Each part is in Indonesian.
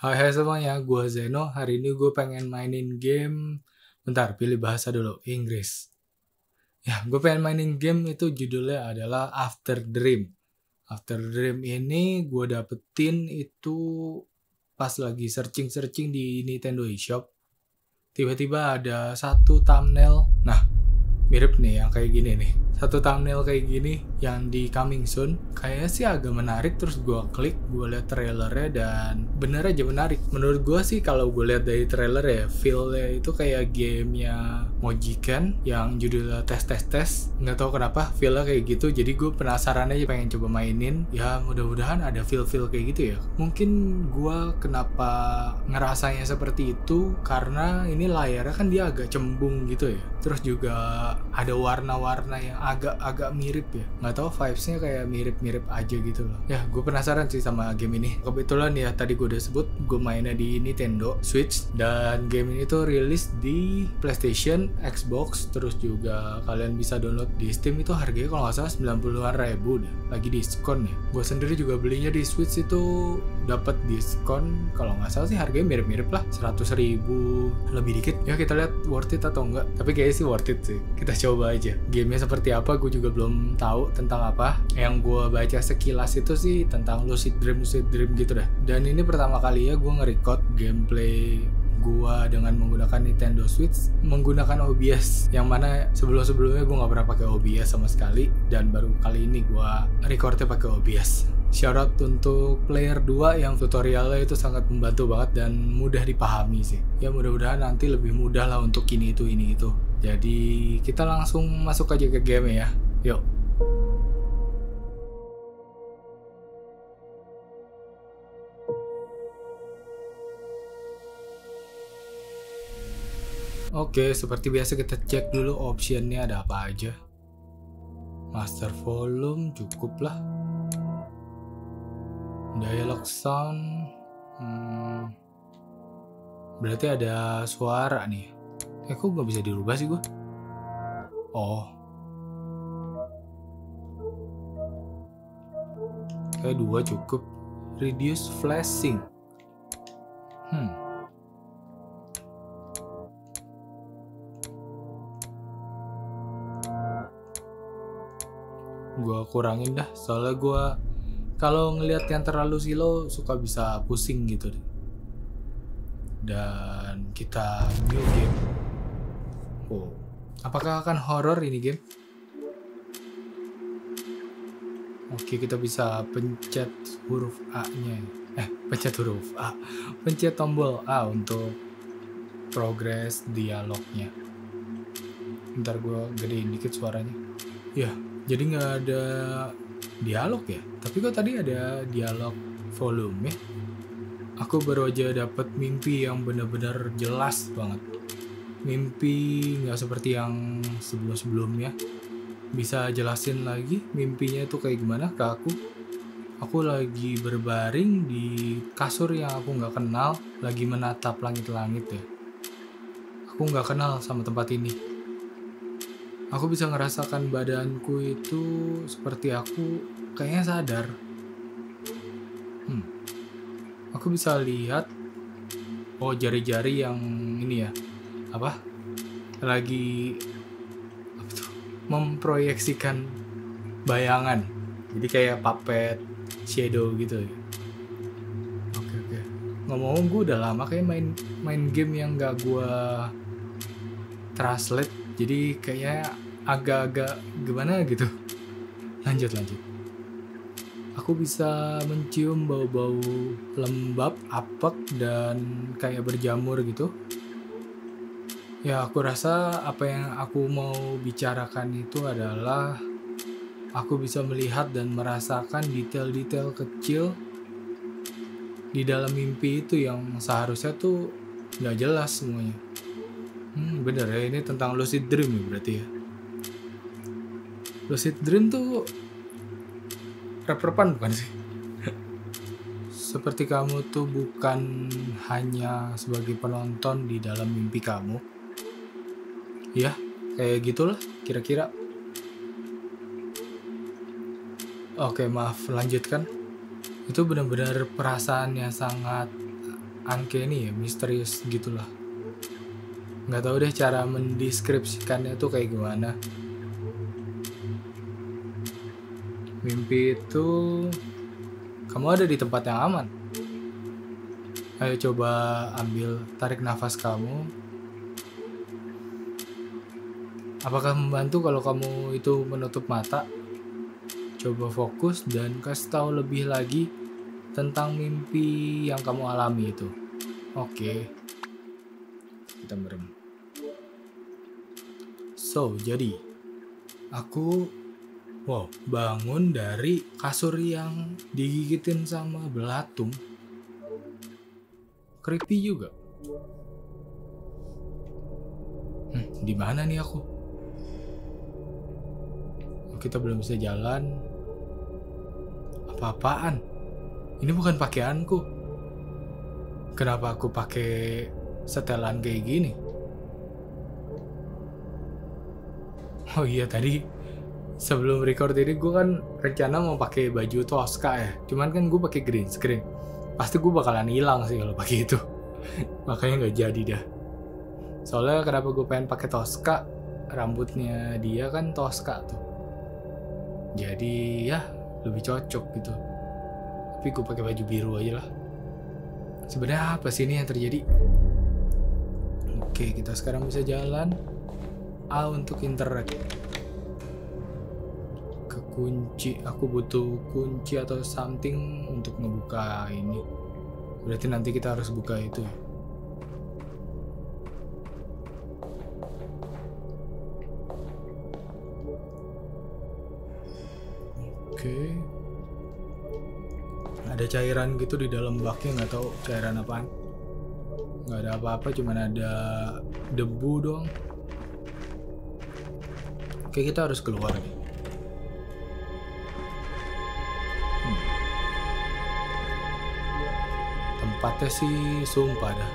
Hai semuanya, gue Zeno. Hari ini gue pengen mainin game. Bentar, pilih bahasa dulu, Inggris. Ya, gue pengen mainin game itu judulnya adalah After Dream. After Dream ini gue dapetin itu pas lagi searching-searching di Nintendo eShop. Tiba-tiba ada satu thumbnail. Nah, mirip nih yang kayak gini nih. Satu thumbnail kayak gini yang di coming soon. Kayaknya sih agak menarik. Terus gue klik, gue liat trailernya dan bener aja menarik. Menurut gue sih kalau gue lihat dari trailer ya, feel-nya itu kayak gamenya Mojiken yang judulnya tes. Nggak tahu kenapa feel-nya kayak gitu. Jadi gue penasaran aja pengen coba mainin. Ya mudah-mudahan ada feel-feel kayak gitu ya. Mungkin gue kenapa ngerasanya seperti itu karena ini layarnya kan dia agak cembung gitu ya. Terus juga ada warna-warna yang agak mirip ya. Nggak tahu vibes-nya kayak mirip-mirip aja gitu loh. Ya, gue penasaran sih sama game ini. Kebetulan ya tadi gue udah sebut gue mainnya di Nintendo Switch dan game ini tuh rilis di PlayStation, Xbox, terus juga kalian bisa download di Steam itu harganya kalau nggak salah 90-an ribu deh. Lagi diskon ya. Gue sendiri juga belinya di Switch itu dapat diskon kalau nggak salah sih harganya mirip-mirip lah 100 ribu lebih dikit. Ya kita lihat worth it atau enggak. Tapi kayaknya sih worth it sih. Kita coba aja. Gamenya seperti apa gue juga belum tahu tentang apa. Yang gue baca sekilas itu sih tentang Lucid Dream gitu dah. Dan ini pertama kali ya gue nge-record gameplay gua dengan menggunakan Nintendo Switch menggunakan OBS yang mana sebelumnya gue nggak pernah pakai OBS sama sekali dan baru kali ini gua recordnya pakai OBS. Shoutout untuk player 2 yang tutorialnya itu sangat membantu banget dan mudah dipahami sih. Ya mudah-mudahan nanti lebih mudah lah untuk ini itu. Jadi kita langsung masuk aja ke game ya. Yuk. Oke, seperti biasa kita cek dulu optionnya ada apa aja. Master volume cukup lah. Dialog sound, berarti ada suara nih. Kok nggak bisa dirubah sih gue? Oh, kayak 2 cukup. Reduce flashing. Gue kurangin dah, soalnya gue kalau ngelihat yang terlalu slow suka bisa pusing gitu deh. Dan kita new game. Oh, apakah akan horror ini game? Oke, kita bisa pencet huruf A-nya. Pencet huruf A. Pencet tombol A untuk progress dialognya. Ntar gue gedein dikit suaranya. Ya, jadi nggak ada dialog ya. Tapi kok tadi ada dialog volume ya. Aku baru aja dapet mimpi yang benar-benar jelas banget. Mimpi nggak seperti yang sebelum-sebelumnya. Bisa jelasin lagi mimpinya itu kayak gimana ke aku? Aku lagi berbaring di kasur yang aku nggak kenal, lagi menatap langit-langit ya. Aku nggak kenal sama tempat ini. Aku bisa ngerasakan badanku itu seperti aku kayaknya sadar. Aku bisa lihat jari-jari yang ini ya, lagi memproyeksikan bayangan. Jadi kayak puppet shadow gitu ya. Oke. Ngomong-ngomong gue udah lama kayak main game yang gak gue translate. Jadi kayaknya agak-agak gimana gitu. Lanjut. Aku bisa mencium bau-bau lembab, apek, dan kayak berjamur gitu. Ya, aku rasa apa yang aku mau bicarakan itu adalah aku bisa melihat dan merasakan detail-detail kecil di dalam mimpi itu yang seharusnya tuh nggak jelas semuanya. Bener ya, ini tentang lucid dream ya berarti ya. Lucid dream tuh rep-repan bukan sih? Seperti kamu tuh bukan hanya sebagai penonton di dalam mimpi kamu. Ya, kayak gitulah kira-kira. Oke, maaf, lanjutkan. Itu benar-benar perasaan yang sangat uncanny ya, misterius gitulah. Nggak tahu deh cara mendeskripsikannya tuh kayak gimana. Mimpi itu kamu ada di tempat yang aman. Ayo coba ambil, tarik nafas kamu. Apakah membantu kalau kamu itu menutup mata? Coba fokus dan kasih tahu lebih lagi tentang mimpi yang kamu alami itu. Oke. Kita merem. So, jadi aku bangun dari kasur yang digigitin sama belatung. Creepy juga. Di mana nih aku? Kita belum bisa jalan. Apa-apaan? Ini bukan pakaianku. Kenapa aku pakai setelan kayak gini? Oh iya, tadi sebelum record ini gue kan rencana mau pakai baju Tosca ya. Cuman kan gue pakai green screen. Pasti gue bakalan hilang sih kalau pakai itu. Makanya nggak jadi dah. Soalnya kenapa gue pengen pakai Tosca? Rambutnya dia kan Tosca tuh. Jadi ya lebih cocok gitu. Tapi gue pakai baju biru aja lah. Sebenarnya apa sih ini yang terjadi? Oke, kita sekarang bisa jalan. A untuk interact. Kekunci, aku butuh kunci atau something untuk ngebuka ini. Berarti nanti kita harus buka itu. Oke. Ada cairan gitu di dalam baknya, nggak tahu cairan apaan. Nggak ada apa-apa, cuman ada debu doang. Oke, kita harus keluar nih. Tempatnya sih sumpah dah.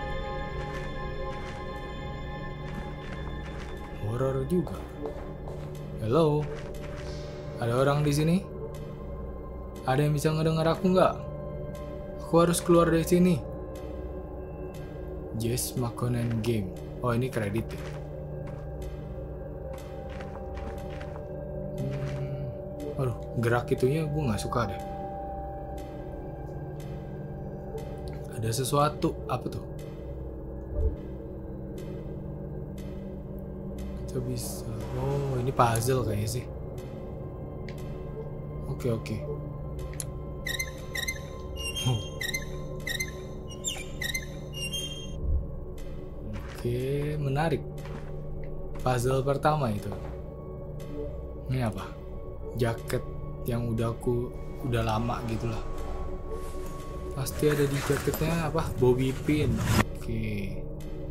Horor juga. Hello, ada orang di sini? Ada yang bisa ngedengar aku nggak? Aku harus keluar dari sini. Jess Makonnen Game. Oh, ini kredit ya. Aduh, gerak itunya gue nggak suka deh. Ada sesuatu, apa tuh? Kita bisa. Oh, ini puzzle kayaknya sih. Oke. Oke, menarik. Puzzle pertama itu. Ini apa? Jaket yang udah lama gitu lah. Pasti ada di jaketnya apa? Bobby pin. Oke.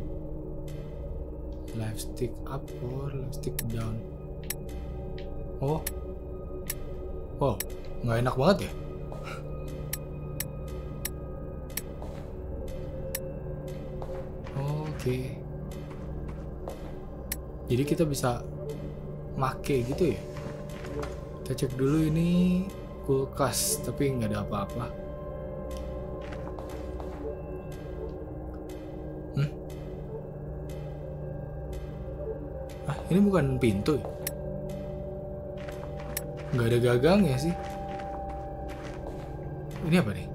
Left stick up or left stick down. Oh, nggak enak banget ya? Oke. Jadi kita bisa make gitu ya? Kita cek dulu ini kulkas, tapi nggak ada apa-apa. Ini bukan pintu ya? Nggak ada gagangnya sih. Ini apa nih?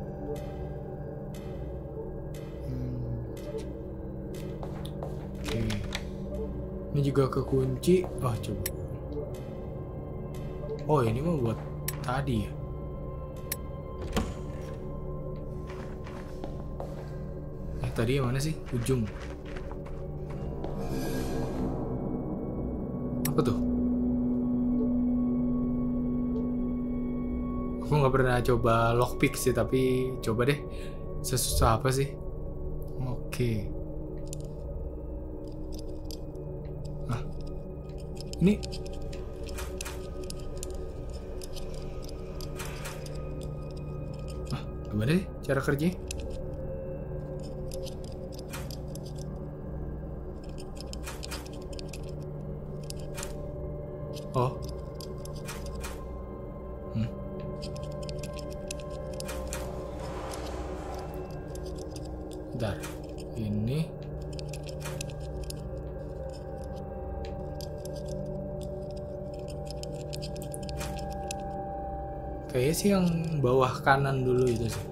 Oke. Ini juga kekunci. Oh, coba. Oh, ini mah buat tadi ya. Tadi yang mana sih? Ujung. Apa tuh? Aku nggak pernah coba lockpick sih, tapi coba deh. Sesusah apa sih? Oke. Nah, ini gimana sih cara kerja? Oh. Bentar. Ini. Kayaknya sih yang bawah kanan dulu itu sih.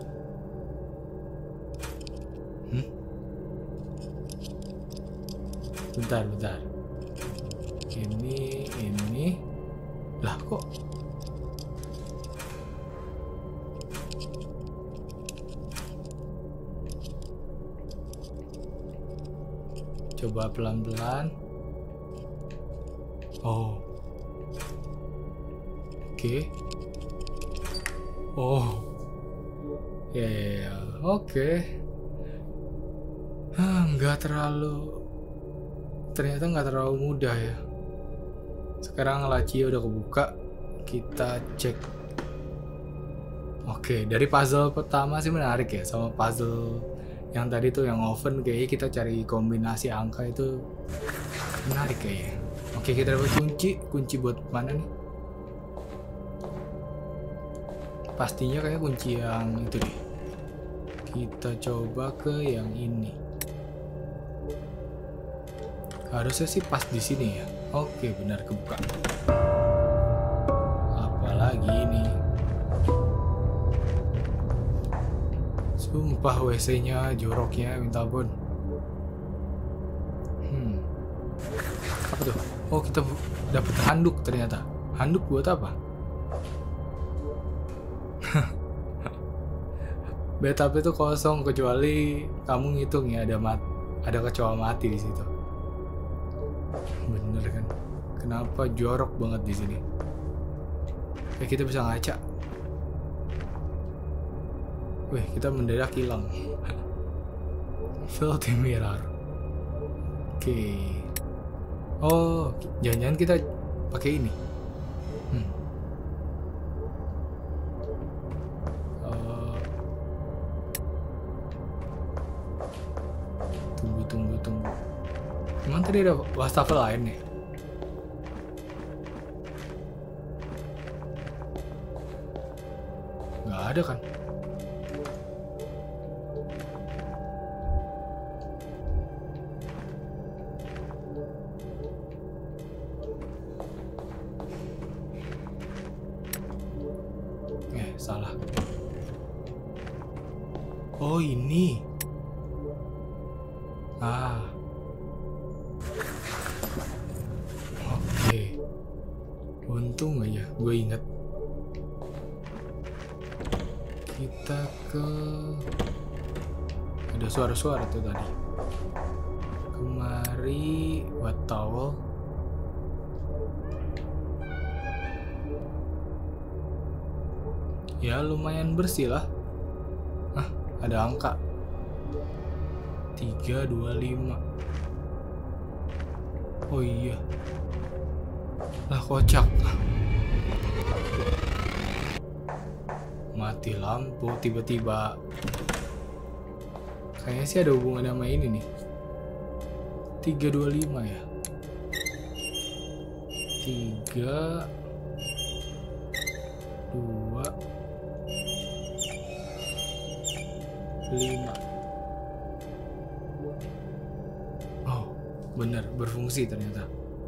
Bentar. Ini. Lah kok? Coba pelan-pelan. Oh. Oke. Oh. Ya. Oke. Ternyata nggak terlalu mudah ya. Sekarang laci udah kebuka. Kita cek. Oke, dari puzzle pertama sih menarik ya. Sama puzzle yang tadi tuh yang oven, kayaknya kita cari kombinasi angka itu menarik kayaknya. Oke, kita dapat kunci buat mana nih? Pastinya kayak kunci yang itu deh. Kita coba ke yang ini. Harusnya sih pas di sini ya. Oke, benar kebuka. Apalagi ini? Sumpah WC-nya joroknya minta ampun. Apa tuh? Oh, kita dapat handuk ternyata. Handuk buat apa? Bathtub itu kosong kecuali kamu ngitung ya ada kecoa mati di situ. Bener kan? Kenapa jorok banget di sini? Ya kita bisa ngaca. Wih, kita mendadak hilang. Filthy mirror. Oke. Oh, jangan-jangan kita pakai ini. Tunggu. Emang tadi ada wastafel lain nih? Nggak ada kan? Salah. Oh, ini. Oke. Untung aja gue inget. Kita ke... Ada suara-suara tuh tadi. Kemari buat towel. Ya lumayan bersih lah. Ada angka 325. Oh iya. Lah kocak. Mati lampu tiba-tiba. Kayaknya sih ada hubungan sama ini nih. 325 ya. 3 2 5. Oh, benar berfungsi ternyata.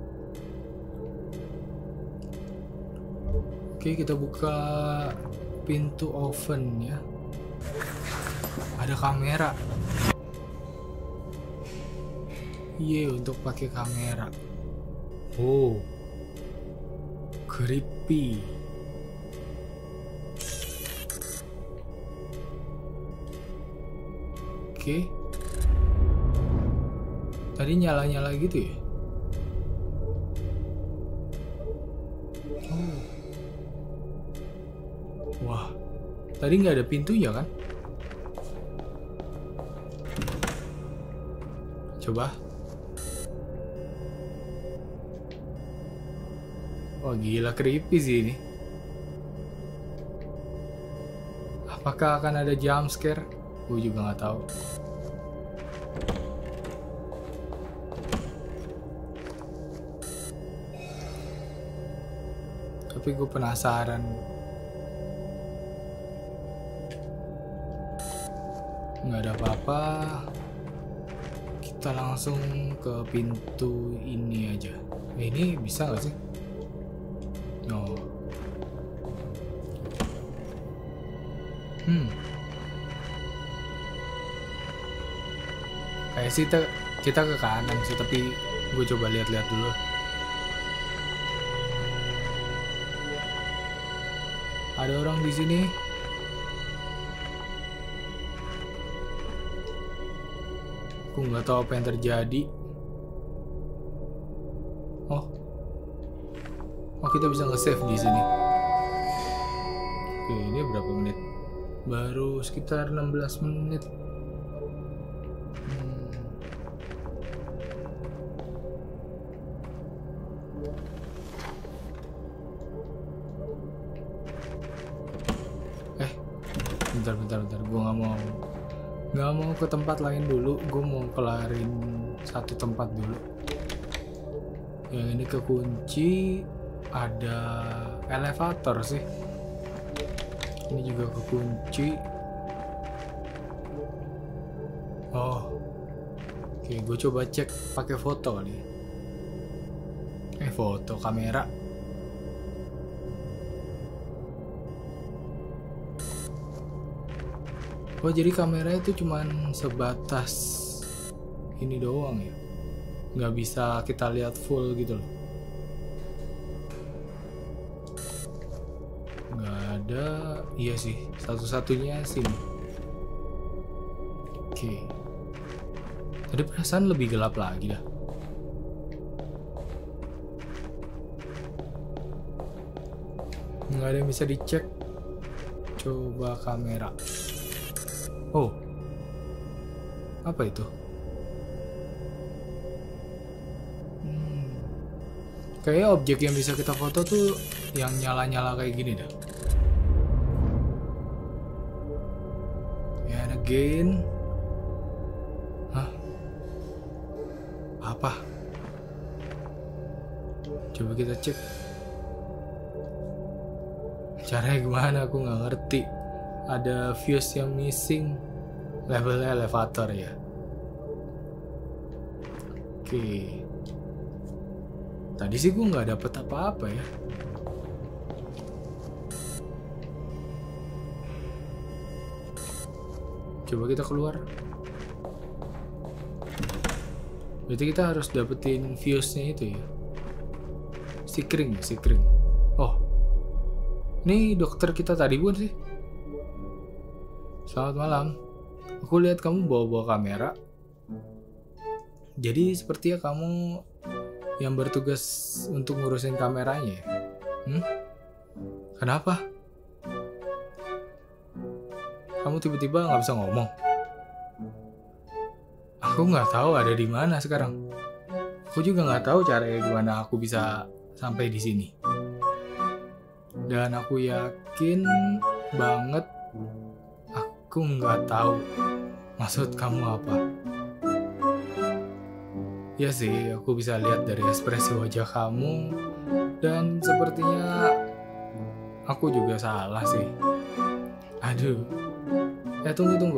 Oke, kita buka pintu oven ya. Ada kamera. Untuk pakai kamera. Oh, creepy. Oke. Tadi nyala-nyala gitu ya? Oh. Wah. Tadi nggak ada pintunya kan? Coba. Wah, gila creepy sih ini. Apakah akan ada jump scare? Gue juga nggak tahu. Tapi gue penasaran. Nggak ada apa-apa. Kita langsung ke pintu ini aja. Ini bisa nggak sih? No. Kayak sih kita ke kanan sih, tapi gue coba lihat-lihat dulu. Ada orang di sini. Aku nggak tahu apa yang terjadi. Oh kita bisa nge-save di sini. Oke, ini berapa menit? Baru sekitar 16 menit. Bentar. Gue nggak mau ke tempat lain dulu. Gue mau kelarin satu tempat dulu. Yang ini kekunci. Ada elevator sih. Ini juga kekunci. Oh, oke. Gue coba cek pakai foto kali. Foto kamera. Oh, jadi kameranya itu cuman sebatas ini doang ya, nggak bisa kita lihat full gitu loh. Nggak ada. Iya sih, satu-satunya sini. Oke. Tadi perasaan lebih gelap lagi dah. Nggak ada yang bisa dicek. Coba kamera. Oh, apa itu? Kayaknya objek yang bisa kita foto tuh yang nyala-nyala kayak gini dah. And again. Hah? Apa? Coba kita cek. Caranya gimana? Aku nggak ngerti. Ada fuse yang missing. Levelnya elevator ya. Oke. Tadi sih gue nggak dapet apa-apa ya. Coba kita keluar. Berarti kita harus dapetin fuse-nya itu ya. Sikring. Oh. Ini dokter kita tadi bukan sih? Selamat malam. Aku lihat kamu bawa-bawa kamera. Jadi sepertinya kamu yang bertugas untuk ngurusin kameranya. Kenapa? Kamu tiba-tiba nggak bisa ngomong. Aku nggak tahu ada di mana sekarang. Aku juga nggak tahu caranya gimana aku bisa sampai di sini. Dan aku yakin banget aku nggak tahu maksud kamu apa. Ya sih, aku bisa lihat dari ekspresi wajah kamu. Dan sepertinya aku juga salah sih. Aduh. Tunggu.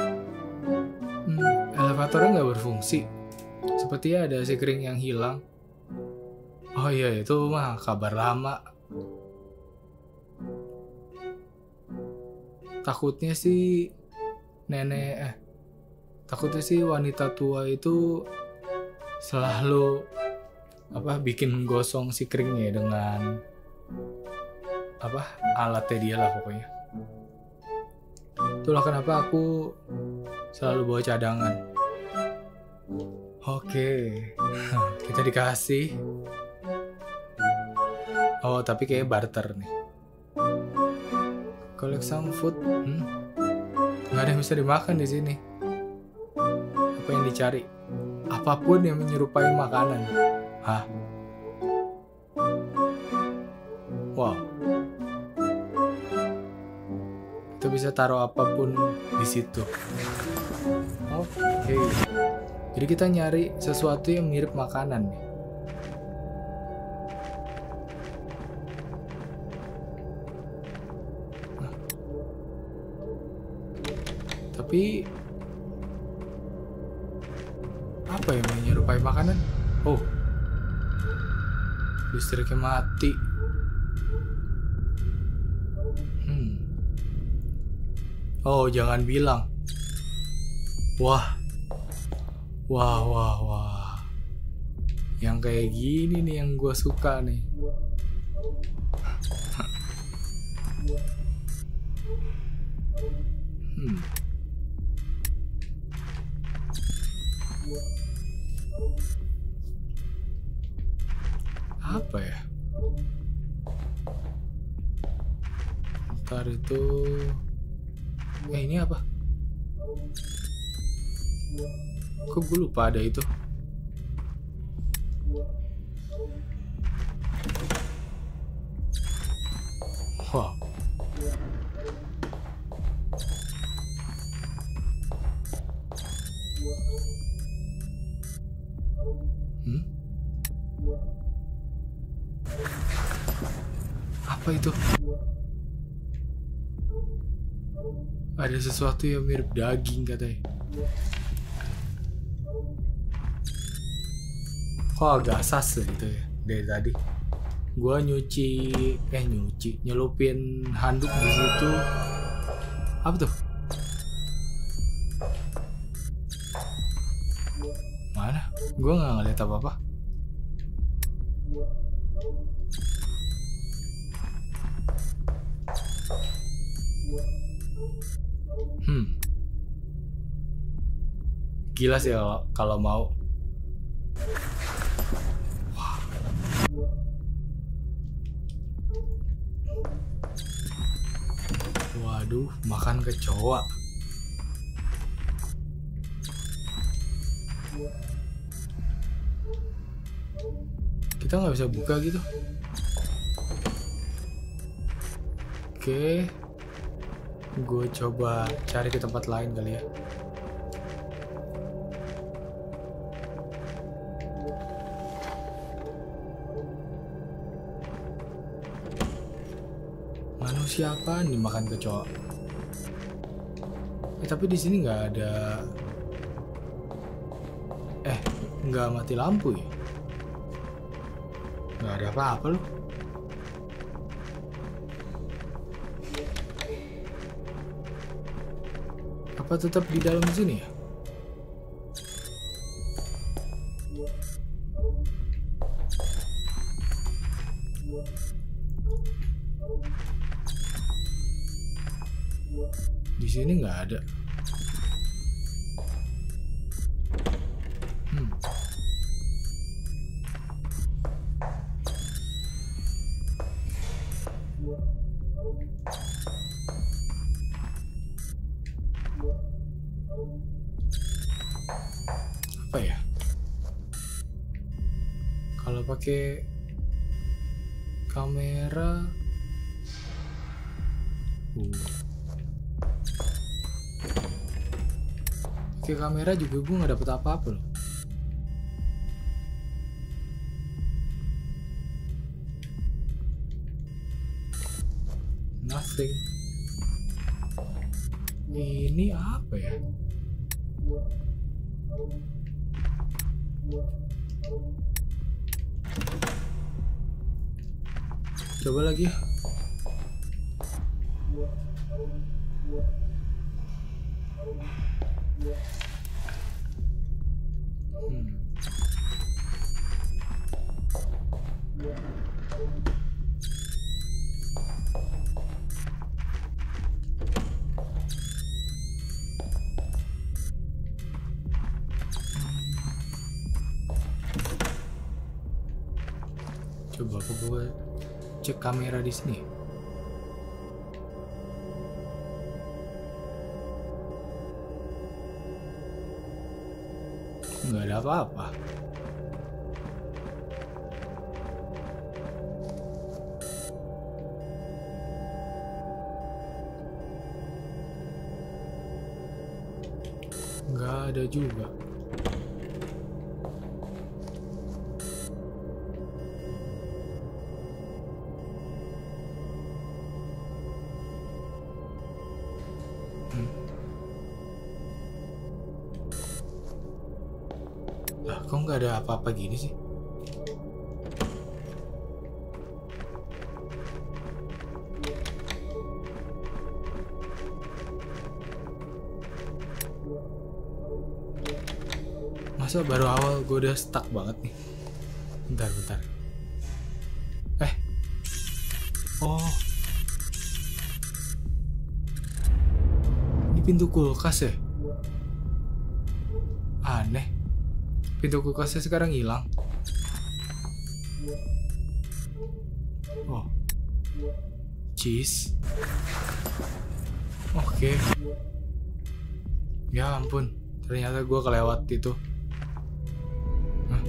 Elevatornya nggak berfungsi. Sepertinya ada sikring yang hilang. Oh iya, itu mah kabar lama. Takutnya sih wanita tua itu selalu bikin gosong si keringnya dengan alatnya dia lah pokoknya. Itulah kenapa aku selalu bawa cadangan. Oke. Kita dikasih. Oh, tapi kayak barter nih. Collect some food. Nggak ada yang bisa dimakan di sini. Apa yang dicari? Apapun yang menyerupai makanan. Hah? Wow. Kita bisa taruh apapun di situ. Oke. Jadi kita nyari sesuatu yang mirip makanan nih. Tapi Apa yang menyerupai makanan? Oh, listriknya mati. Oh, jangan bilang. Wah, wah, wah, wah. Yang kayak gini nih yang gue suka nih. Apa ya? Ntar itu. Ini apa? Kok gue lupa ada itu? Wow. Apa itu? Ada sesuatu yang mirip daging katanya. Kok agak sas gitu ya dari tadi. Gua nyelupin handuk di situ. Apa tuh? Mana? Gua nggak ngeliat apa-apa. Gila sih kalau mau. Waduh, makan kecoa. Kita nggak bisa buka gitu. Oke, gue coba cari ke tempat lain kali ya. Manusia apaan nih makan kecoa? Tapi di sini nggak ada. Nggak mati lampu ya? Nggak ada apa-apa loh. Apa tetap di dalam sini ya? Di sini nggak ada. Apa ya? Kalau pakai kamera, pakai kamera juga gue nggak dapet apa-apa loh. Nothing. Ini apa ya? Coba lagi. Coba gue cek kamera di sini. Nggak ada apa-apa. Nggak ada juga. Lah, kok nggak ada apa-apa gini sih? Masa baru awal gue udah stuck banget nih? Bentar. Oh, ini pintu kulkas ya? Aneh. Pintu kulkasnya sekarang hilang. Oh, cheese. Oke. Ya ampun, ternyata gue kelewat itu. Hah?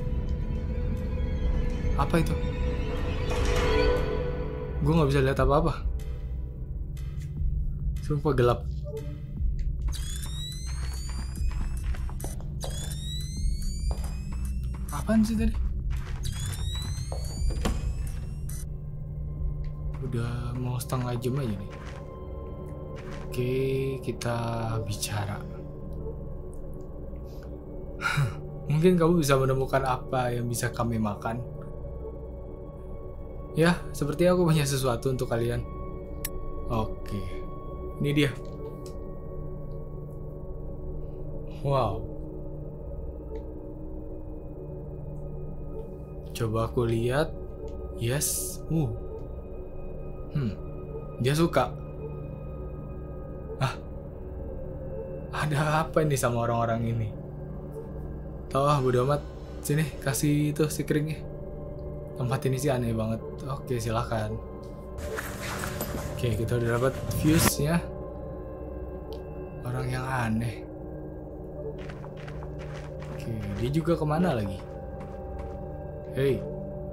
Apa itu? Gue nggak bisa lihat apa-apa. Sumpah gelap. Apaan sih tadi? Udah mau setengah jam aja nih. Oke, kita bicara. Mungkin kamu bisa menemukan apa yang bisa kami makan. Ya, seperti aku punya sesuatu untuk kalian. Oke, ini dia. Wow. Coba aku lihat. Yes. Dia suka. Ada apa ini sama orang-orang ini? Tahu bodo amat. Sini, kasih itu si keringnya. Tempat ini sih aneh banget. Oke, silakan. Oke, kita udah dapat fuse-nya. Orang yang aneh. Oke, dia juga kemana lagi? Hey.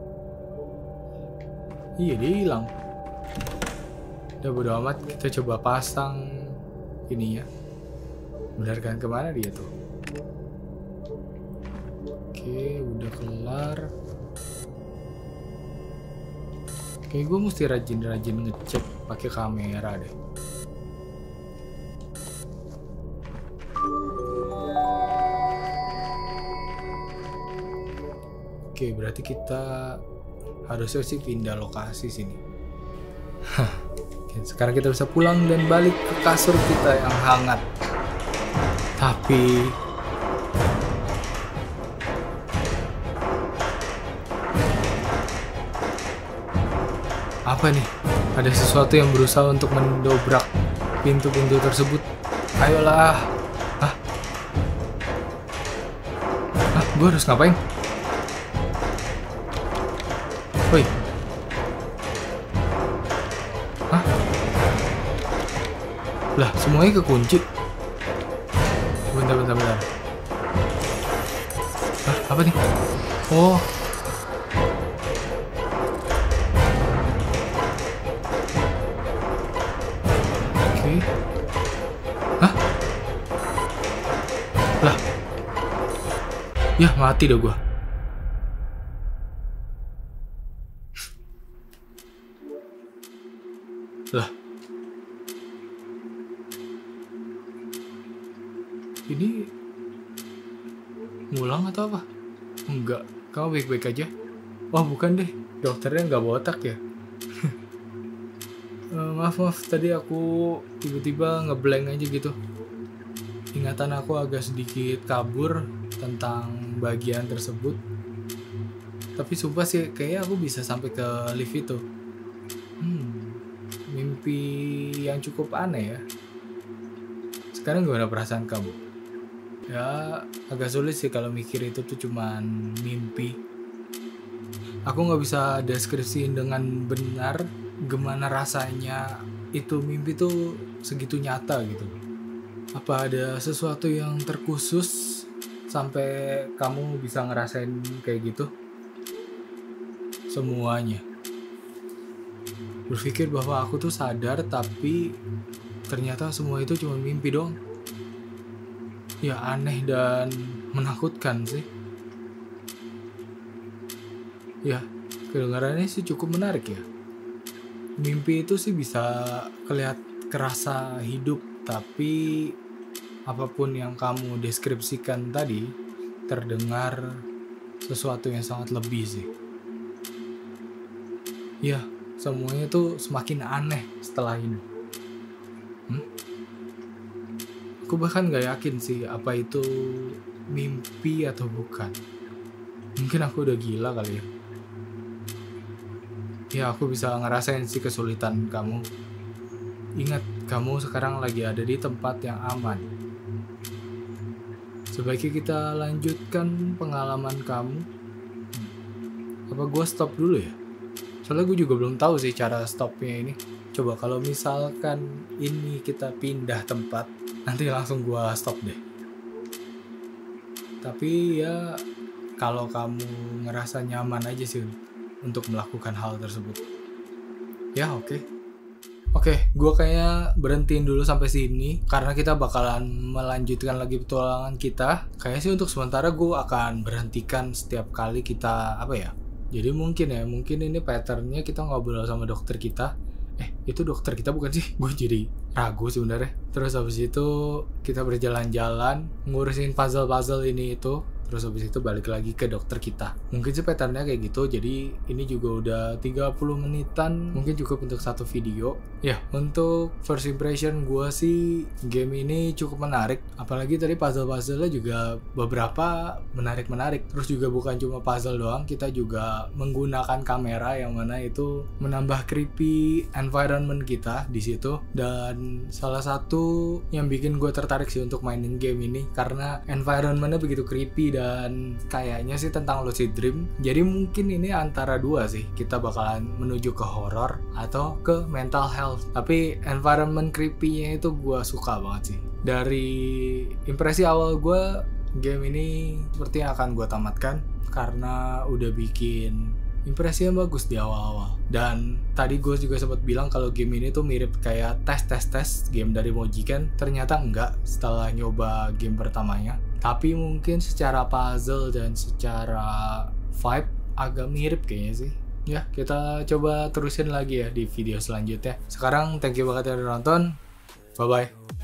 Iya, dia hilang. Udah bodo amat, kita coba pasang ini ya. Benar kan, kemana dia tuh? Oke, udah kelar. Kayak gue mesti rajin-rajin ngecek pakai kamera deh. Oke, berarti kita harusnya sih pindah lokasi sini. Oke, sekarang kita bisa pulang dan balik ke kasur kita yang hangat. Tapi apa nih? Ada sesuatu yang berusaha untuk mendobrak pintu-pintu tersebut. Ayolah. Gue harus ngapain? Woi. Lah, semuanya kekunci. Bentar. Apa nih? Oh. Oke. Lah. Ya, mati dah gua. Lah. Ini ngulang atau apa? Enggak, kamu baik-baik aja. Oh bukan deh, dokternya nggak botak ya. Maaf, tadi aku tiba-tiba ngeblank aja gitu. Ingatan aku agak sedikit kabur tentang bagian tersebut. Tapi sumpah sih, kayaknya aku bisa sampai ke lift itu. Mimpi yang cukup aneh ya. Sekarang gimana perasaan kamu? Ya, agak sulit sih kalau mikir itu tuh cuman mimpi. Aku nggak bisa deskripsiin dengan benar gimana rasanya itu mimpi tuh segitu nyata gitu. Apa ada sesuatu yang terkhusus sampai kamu bisa ngerasain kayak gitu? Semuanya. Berpikir bahwa aku tuh sadar tapi ternyata semua itu cuma mimpi doang. Ya aneh dan menakutkan sih. Ya, kedengarannya sih cukup menarik ya. Mimpi itu sih bisa kerasa hidup, tapi apapun yang kamu deskripsikan tadi, terdengar sesuatu yang sangat lebih sih. Ya, semuanya tuh semakin aneh setelah ini. Aku bahkan gak yakin sih apa itu mimpi atau bukan. Mungkin aku udah gila kali ya. Ya, aku bisa ngerasain sih kesulitan kamu. Ingat, kamu sekarang lagi ada di tempat yang aman. Sebaiknya kita lanjutkan pengalaman kamu. Apa gue stop dulu ya? Soalnya gue juga belum tahu sih cara stopnya ini. Coba kalau misalkan ini kita pindah tempat, nanti langsung gue stop deh. Tapi ya kalau kamu ngerasa nyaman aja sih untuk melakukan hal tersebut. Ya oke, gue kayaknya berhentiin dulu sampai sini karena kita bakalan melanjutkan lagi petualangan kita. Kayaknya sih untuk sementara gue akan berhentikan setiap kali kita jadi mungkin ini patternnya kita ngobrol sama dokter kita. Itu dokter kita bukan sih? Gue jadi ragu sebenarnya. Terus habis itu kita berjalan-jalan ngurusin puzzle ini itu. Terus habis itu balik lagi ke dokter kita. Mungkin sih patternnya kayak gitu. Jadi ini juga udah 30 menitan. Mungkin cukup untuk satu video. Ya, untuk first impression gue sih game ini cukup menarik. Apalagi tadi puzzle-puzzlenya juga beberapa menarik-menarik. Terus juga bukan cuma puzzle doang. Kita juga menggunakan kamera yang mana itu menambah creepy environment kita di situ. Dan salah satu yang bikin gue tertarik sih untuk mainin game ini karena environmentnya begitu creepy dan kayaknya sih tentang lucid dream. Jadi mungkin ini antara dua sih. Kita bakalan menuju ke horror atau ke mental health. Tapi environment creepy-nya itu gue suka banget sih. Dari impresi awal gue, game ini seperti yang akan gue tamatkan karena udah bikin impresi yang bagus di awal-awal. Dan tadi gue juga sempat bilang kalau game ini tuh mirip kayak tes game dari Mojiken. Ternyata enggak setelah nyoba game pertamanya. Tapi mungkin secara puzzle dan secara vibe agak mirip kayaknya sih. Ya, kita coba terusin lagi ya di video selanjutnya. Sekarang thank you banget yang udah nonton. Bye-bye.